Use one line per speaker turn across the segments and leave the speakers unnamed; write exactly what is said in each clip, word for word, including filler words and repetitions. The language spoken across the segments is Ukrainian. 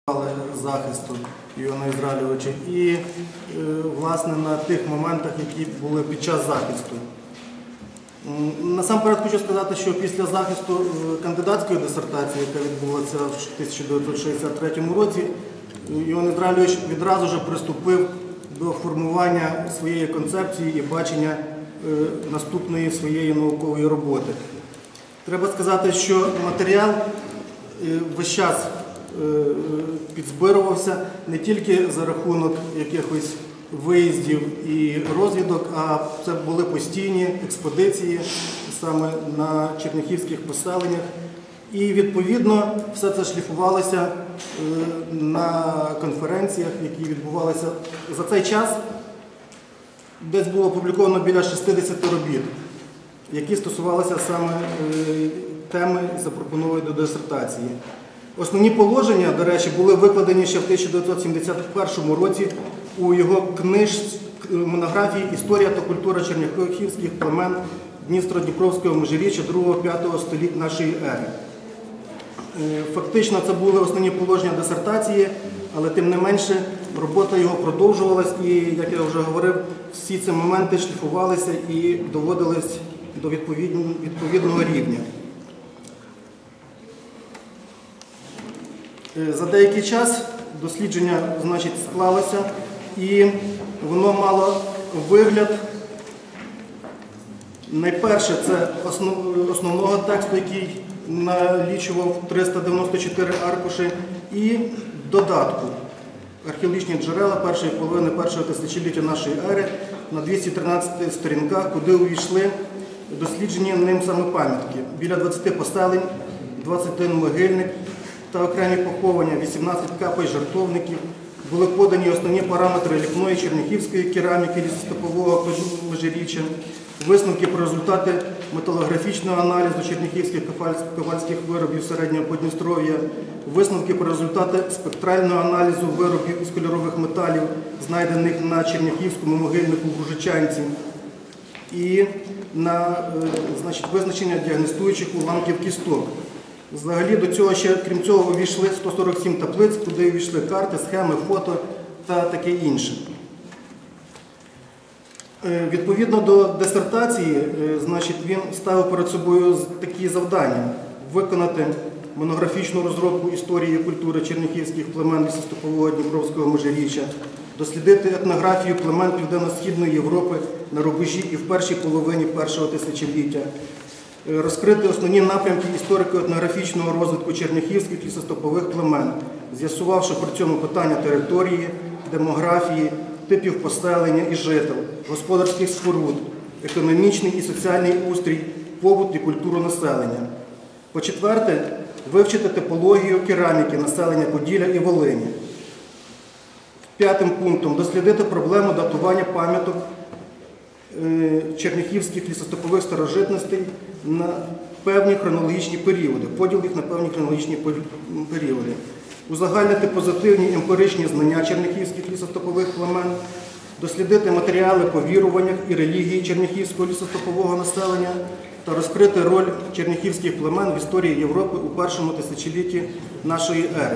захисту Іона Ізраїльовича і, власне, на тих моментах, які були під час захисту. Насамперед хочу сказати, що після захисту кандидатської дисертації, яка відбулася в тисяча дев'ятсот шістдесят третьому році, Іон Ізраїльович відразу ж приступив до формування своєї концепції і бачення наступної своєї наукової роботи. Треба сказати, що матеріал весь час підзбирувався не тільки за рахунок якихось виїздів і розвідок, а це були постійні експедиції саме на черняхівських поселеннях. І, відповідно, все це шліфувалося на конференціях, які відбувалися за цей час. Десь було опубліковано біля шістдесят робіт, які стосувалися саме теми, запропонованої до дисертації. Основні положення, до речі, були викладені ще в тисяча дев'ятсот сімдесят першому році у його книжці монографії «Історія та культура черняхівських племен Дністро-Дніпровського межиріччя другого-п'ятого століть нашої ери». Фактично це були основні положення дисертації, але тим не менше робота його продовжувалась і, як я вже говорив, всі ці моменти шліфувалися і доводились до відповідного рівня. За деякий час дослідження, значить, склалося і воно мало вигляд, найперше, це основного тексту, який налічував триста дев'яносто чотири аркуші, і додатку археологічні джерела першої половини першого тисячоліття нашої ери на двісті тринадцяти сторінках, куди увійшли досліджені ним саме пам'ятки. Біля двадцяти поселень, двадцять один могильник та окремі поховання, вісімнадцять капель жертовників. Були подані основні параметри ліпної черняхівської кераміки лісостепового межиріччя, висновки про результати металографічного аналізу черняхівських ковальських виробів середнього Подністров'я, висновки про результати спектрального аналізу виробів із кольорових металів, знайдених на черняхівському могильнику в Ружичанці, і на, значить, визначення діагностуючих уламків кісток. Взагалі до цього ще, крім цього, увійшли сто сорок сім таблиць, куди увійшли карти, схеми, фото та таке інше. Відповідно до дисертації, значить, він ставив перед собою такі завдання: виконати монографічну розробку історії і культури черняхівських племен лісостепового Дніпровського межиріччя, дослідити етнографію племен Південно-Східної Європи на рубежі і в першій половині першого тисячоліття, розкрити основні напрямки історико-етнографічного розвитку черняхівських лісостепових племен, з'ясувавши при цьому питання території, демографії, типів поселення і жител, господарських споруд, економічний і соціальний устрій, побут і культуру населення. По-четверте, вивчити типологію кераміки населення Поділля і Волині. П'ятим пунктом – дослідити проблему датування пам'яток черняхівських лісостепових старожитностей на певні хронологічні періоди, поділ їх на певні хронологічні періоди. Узагальнити позитивні емпіричні знання черняхівських лісостепових племен, дослідити матеріали по віруваннях і релігії черняхівського лісостепового населення та розкрити роль черняхівських племен в історії Європи у першому тисячолітті нашої ери.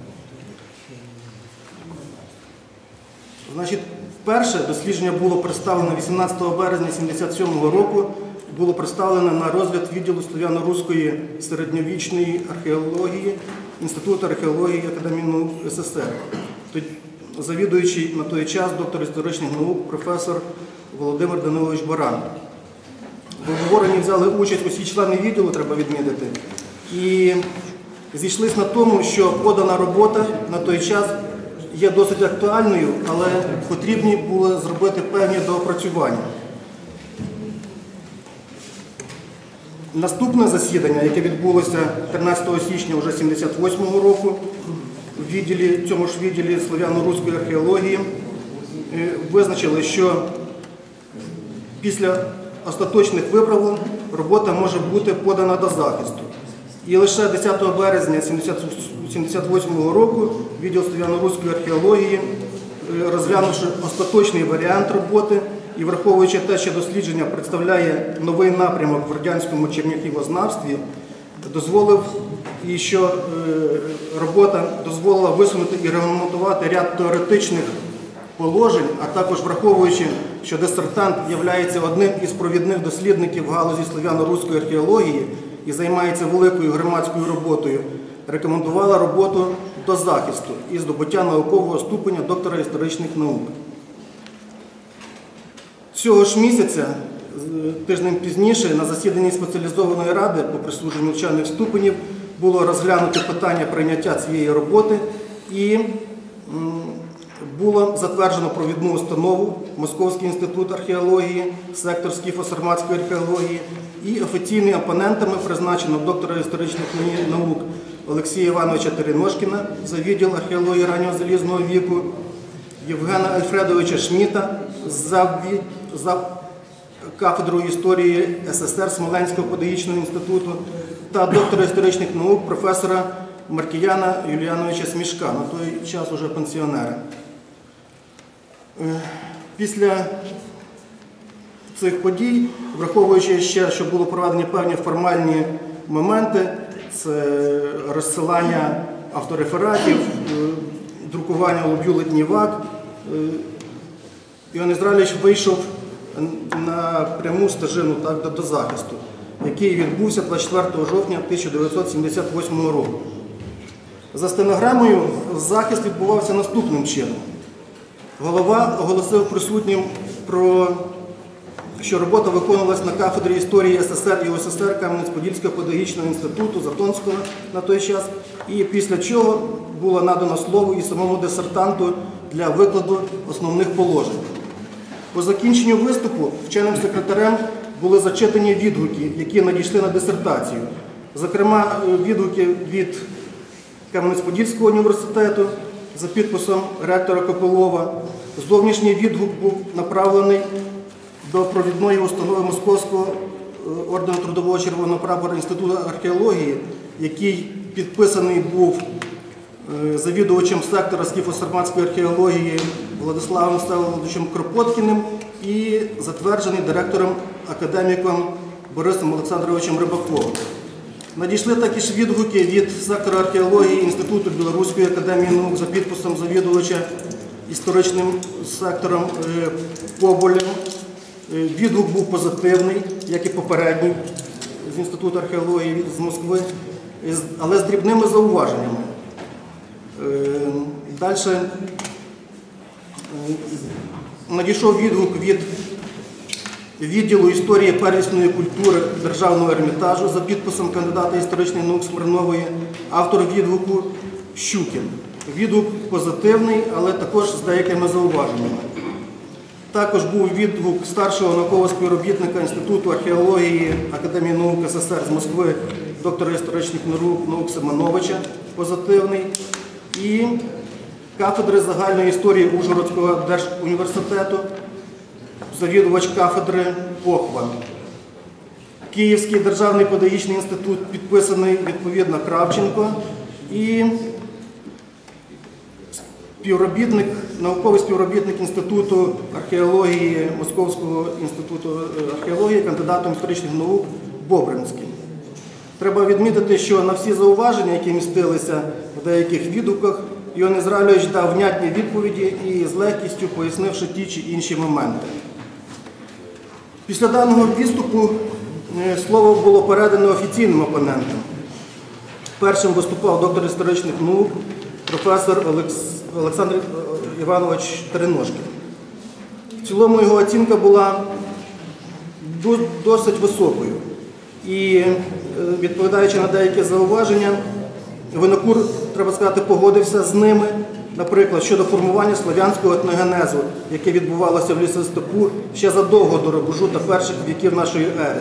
Значить, перше дослідження було представлено вісімнадцятого березня сімдесят сьомого року, було представлено на розгляд відділу слов'яно-руської середньовічної археології Інституту археології Академії наук СССР. Завідуючий на той час доктор історичних наук професор Володимир Данилович Баран. В обговоренні взяли участь усі члени відділу, треба відмітити, і зійшлися на тому, що подана робота на той час є досить актуальною, але потрібні було зробити певні доопрацювання. Наступне засідання, яке відбулося тринадцятого січня вже сімдесят восьмого року, в відділі, цьому ж відділі слов'яно-руської археології, визначили, що після остаточних виправлень робота може бути подана до захисту. І лише десятого березня сімдесят восьмого року відділ слов'яно-руської археології, розглянувши остаточний варіант роботи і враховуючи те, що дослідження представляє новий напрямок в радянському черняхівознавстві, дозволив і що е, робота дозволила висунути і регламентувати ряд теоретичних положень, а також враховуючи, що дисертант є одним із провідних дослідників в галузі слов'яно-руської археології і займається великою громадською роботою, рекомендувала роботу до захисту і здобуття наукового ступеня доктора історичних наук. Цього ж місяця, тиждень пізніше, на засіданні спеціалізованої ради по присудженню вчених ступенів було розглянуто питання прийняття цієї роботи і було затверджено провідну установу Московський інститут археології, сектор скіфо-сарматської археології, і офіційними опонентами призначено доктора історичних наук Олексія Івановича Тереношкіна за відділ археології раннього залізного віку, Євгена Альфредовича Шміта за, за кафедрою історії ес ес ер Смоленського педагогічного інституту та доктора історичних наук професора Маркіяна Юліановича Смішка, на той час уже пенсіонера. Після цих подій, враховуючи ще, що було проведені певні формальні моменти, це розсилання авторефератів, друкування у бюлетнів-ак, Іоанн Ізраїльович вийшов на пряму стежину так, до, до захисту, який відбувся двадцять четвертого жовтня тисяча дев'ятсот сімдесят восьмого року. За стенограмою захист відбувався наступним чином. Голова оголосив присутнім про, що робота виконувалась на кафедрі історії ес ес ер і у ес ес ер Кам'янець-Подільського педагогічного інституту Затонського на той час, і після чого було надано слово і самому дисертанту для викладу основних положень. По закінченню виступу вченим секретарем були зачитані відгуки, які надійшли на дисертацію. Зокрема, відгуки від Кам'янець-Подільського університету за підписом ректора Копилова. Зовнішній відгук був направлений до провідної установи Московського ордену Трудового Червоного Прапора Інституту археології, який підписаний був завідувачем сектора скіфо-сарматської археології Владиславом Всеволодовичем Кропоткіним і затверджений директором академіком Борисом Олександровичем Рибаковим. Надійшли також відгуки від сектора археології Інституту Білоруської академії наук за підписом завідувача історичним сектором Поболем. Відгук був позитивний, як і попередній з Інституту археології з Москви, але з дрібними зауваженнями. Далі надійшов відгук від відділу історії первісної культури Державного ермітажу за підписом кандидата історичних наук Смирнової, автор відгуку Щукін. Відгук позитивний, але також з деякими зауваженнями. Також був відгук старшого наукового співробітника Інституту археології Академії наук ес ес ер з Москви, доктора історичних наук Семеновича, позитивний. І кафедри загальної історії Ужгородського держуніверситету, завідувач кафедри Похван. Київський державний педагогічний інститут підписаний відповідно Кравченко і співробітник, науковий співробітник Інституту археології Московського інституту археології, кандидатом історичних наук Бобринський. Треба відмітити, що на всі зауваження, які містилися в деяких відгуках, Іоанн Ізраїльович дав внятні відповіді і з легкістю пояснивши ті чи інші моменти. Після даного відступу слово було передано офіційним опонентам. Першим виступав доктор історичних наук, професор Олександр Іванович Тереношкін. В цілому його оцінка була досить високою. І, відповідаючи на деякі зауваження, Винокур, треба сказати, погодився з ними, наприклад, щодо формування слов'янського етногенезу, яке відбувалося в лісостепу ще задовго до рубежу та перших віків нашої ери.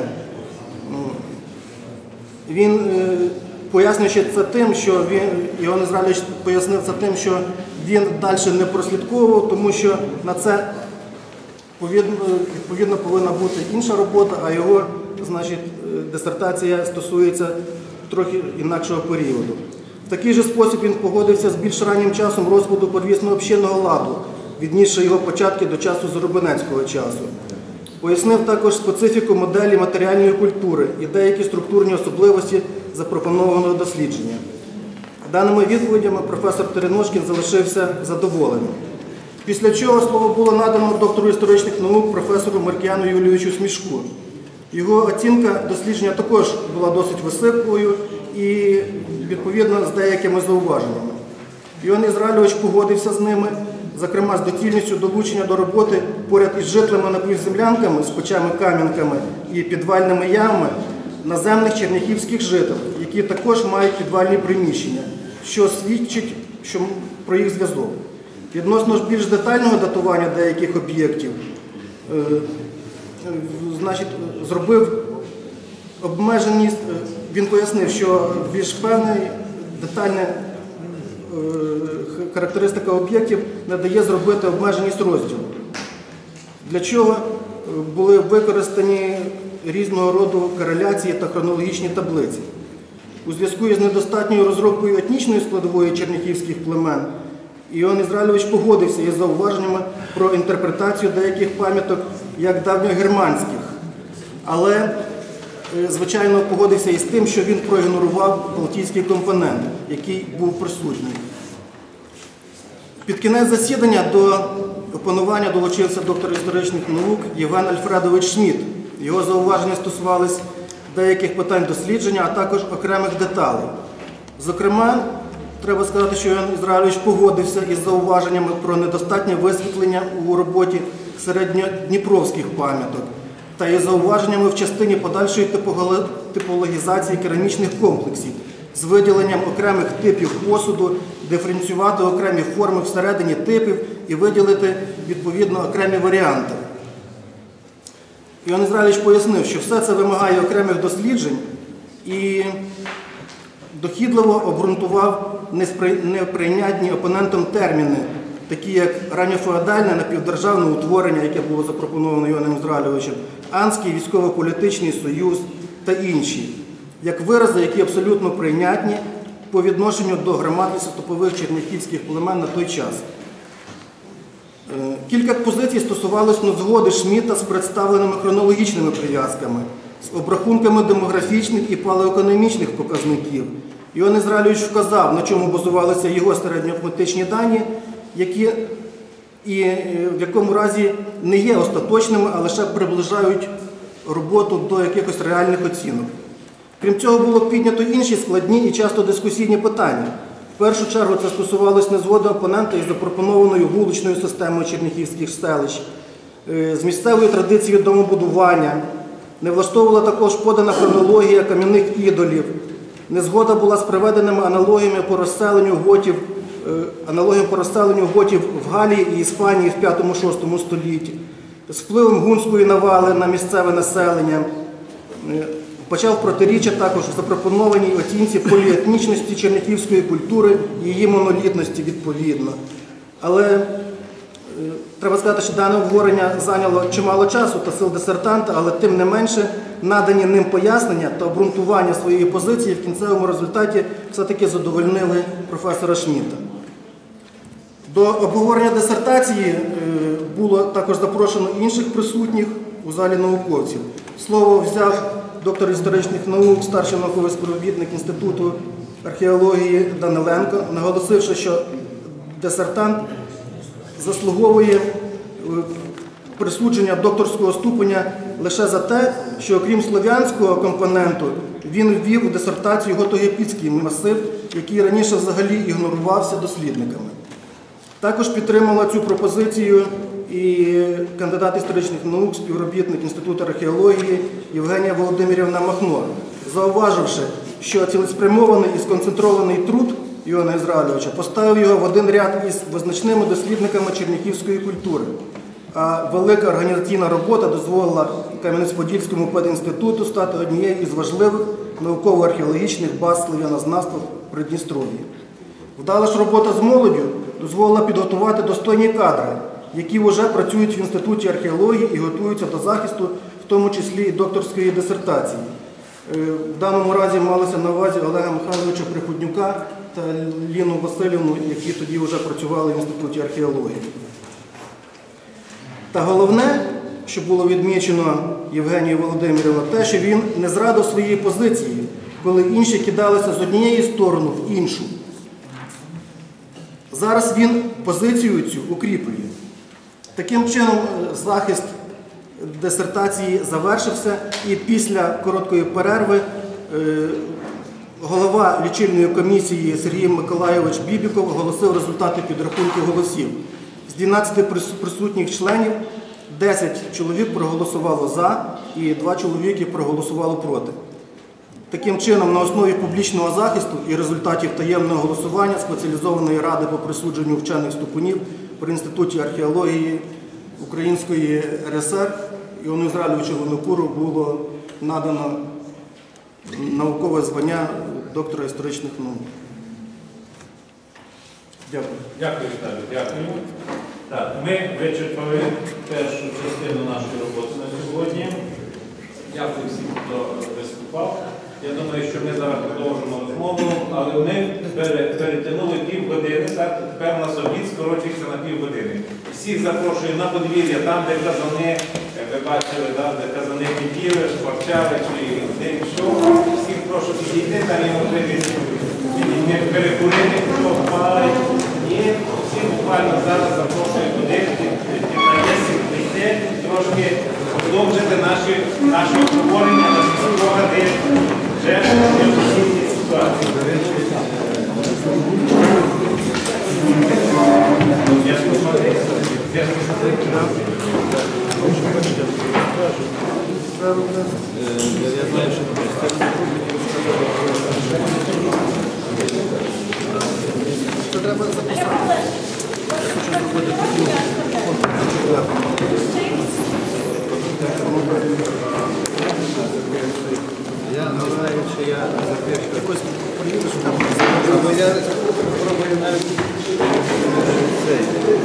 Він, пояснюючи це тим, що він, Іоанн Ізраїльович пояснив це тим, що він далі не прослідковував, тому що на це відповідно повинна бути інша робота, а його, значить, дисертація стосується трохи інакшого періоду. В такий же спосіб він погодився з більш раннім часом розкладу первісно-общинного ладу, віднісши його початки до часу Зарубинецького часу. Пояснив також специфіку моделі матеріальної культури і деякі структурні особливості запропонованого дослідження. Даними відповідями професор Тереношкін залишився задоволеним. Після чого слово було надано доктору історичних наук професору Маркіяну Юлійовичу Смішку. Його оцінка дослідження також була досить високою і, відповідно, з деякими зауваженнями. Іоанн Ізраїльович погодився з ними, зокрема з доцільністю долучення до роботи поряд із житлими напівземлянками, з печами-кам'янками і підвальними ямами наземних черняхівських жителів, які також мають підвальні приміщення, що свідчить що, про їх зв'язок. Відносно ж більш детального датування деяких об'єктів, е, е, значить, зробив обмеженість, він пояснив, що більш певна детальна е, характеристика об'єктів не дає зробити обмеженість розділу, для чого були використані різного роду кореляції та хронологічні таблиці. У зв'язку із недостатньою розробкою етнічної складової черняхівських племен Іоанн Ізраїльович погодився із зауваженнями про інтерпретацію деяких пам'яток як давньогерманських, але, звичайно, погодився із тим, що він проігнорував балтійський компонент, який був присутній. Під кінець засідання до опанування долучився доктор історичних наук Євген Альфредович Шмідт. Його зауваження стосувались деяких питань дослідження, а також окремих деталей. Зокрема, треба сказати, що Іоанн Ізраїльович погодився із зауваженнями про недостатнє висвітлення у роботі середньодніпровських пам'яток та із зауваженнями в частині подальшої типологізації керамічних комплексів з виділенням окремих типів посуду, диференціювати окремі форми всередині типів і виділити, відповідно, окремі варіанти. Іоанн Ізраїльович пояснив, що все це вимагає окремих досліджень і дохідливо обґрунтував неприйнятні опонентам терміни, такі як ранньофеодальне напівдержавне утворення, яке було запропоновано Іоанном Ізраїльовичем, Анський військово-політичний союз та інші, як вирази, які абсолютно прийнятні по відношенню до громад лісостепових черняхівських племен на той час. Кілька позицій стосувалось незгоди Шмідта з представленими хронологічними прив'язками, з обрахунками демографічних і палеоекономічних показників. Іоанн Ізраїльович вказав, на чому базувалися його середньоарифметичні дані, які і в якому разі не є остаточними, а лише приближають роботу до якихось реальних оцінок. Крім цього, було піднято інші складні і часто дискусійні питання. В першу чергу це стосувалось незгоди опонента із запропонованою вуличною системою черняхівських селищ, з місцевою традицією домобудування. Не влаштовувала також подана хронологія кам'яних ідолів. Незгода була з приведеними аналогіями по розселенню готів, аналогіями по розселенню готів в Галії і Іспанії в п'ятому-шостому столітті, з впливом гунської навали на місцеве населення. Почав протиріччя також в запропонованій оцінці поліетнічності черняхівської культури і її монолітності відповідно. Але е, треба сказати, що дане обговорення зайняло чимало часу та сил дисертанта, але тим не менше надані ним пояснення та обґрунтування своєї позиції в кінцевому результаті все-таки задовольнили професора Шмідта. До обговорення дисертації е, було також запрошено інших присутніх у залі науковців. Слово взяв доктор історичних наук, старший науковий співробітник Інституту археології Даниленко, наголосивши, що дисертант заслуговує присудження докторського ступеня лише за те, що окрім слов'янського компоненту, він ввів у дисертацію готоєгипетський масив, який раніше взагалі ігнорувався дослідниками. Також підтримала цю пропозицію і кандидат історичних наук, співробітник Інституту археології Євгенія Володимирівна Махно, зауваживши, що цілеспрямований і сконцентрований труд Іоанна Ізраїльовича поставив його в один ряд із визначними дослідниками черняхівської культури, а велика організаційна робота дозволила Кам'янець-Подільському педінституту стати однією із важливих науково-археологічних баз слов'янознавства в Придністров'ї. Вдала ж робота з молоддю дозволила підготувати достойні кадри, які вже працюють в Інституті археології і готуються до захисту, в тому числі і докторської дисертації. В даному разі малося на увазі Олега Михайловича Приходнюка та Ліну Васильівну, які тоді вже працювали в Інституті археології. Та головне, що було відмічено Євгенією Володимирівною, те, що він не зрадив своєї позиції, коли інші кидалися з однієї сторони в іншу. Зараз він позицію цю укріплює. Таким чином, захист дисертації завершився, і після короткої перерви голова лічильної комісії Сергій Миколайович Бібіков оголосив результати підрахунку голосів. З дванадцяти присутніх членів десять чоловік проголосувало «за» і два чоловіки проголосували «проти». Таким чином, на основі публічного захисту і результатів таємного голосування спеціалізованої ради по присудженню вчених ступенів при Інституті археології Української РСР Іоанну Ізраїльовичу Винокуру було надано наукове звання доктора історичних наук. Дякую.
Дякую, Віталій. Дякую. Так, ми вичерпали першу частину нашої роботи на сьогодні. Дякую всім, хто виступав. Я думаю, що ми зараз продовжимо розмову, але вони перетягнули півгодини, так? Тепер у нас обід скорочується на півгодини. Всіх запрошую на подвір'я, там, де казани, ви бачили, да, де казани піділи, шкварчали, чи де що. Всіх прошу підійти, там є можливість перекурити, хто палить. І всіх буквально зараз запрошую туди, на десять прийти, трошки продовжити наші, наші обговорення, наші спогади вже в цій ситуації.
Я знаю, що
Це треба записати.
я не знаю, чи я запишу.
Якось приїдеш там.
Або я спробую навіть цей.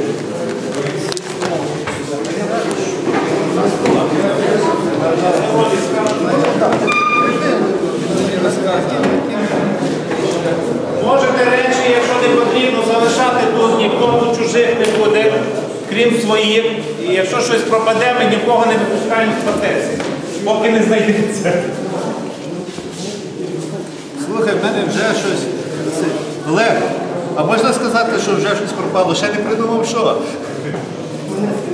Можете речі, якщо не потрібно, залишати тут, ніхто тут чужих не буде, крім своїх. І якщо щось пропаде, ми нікого не випускаємо з фортеці, поки не знайдеться.
Слухай, в мене вже щось. Олег, а можна сказати, що вже щось пропало? Ще не придумав, що?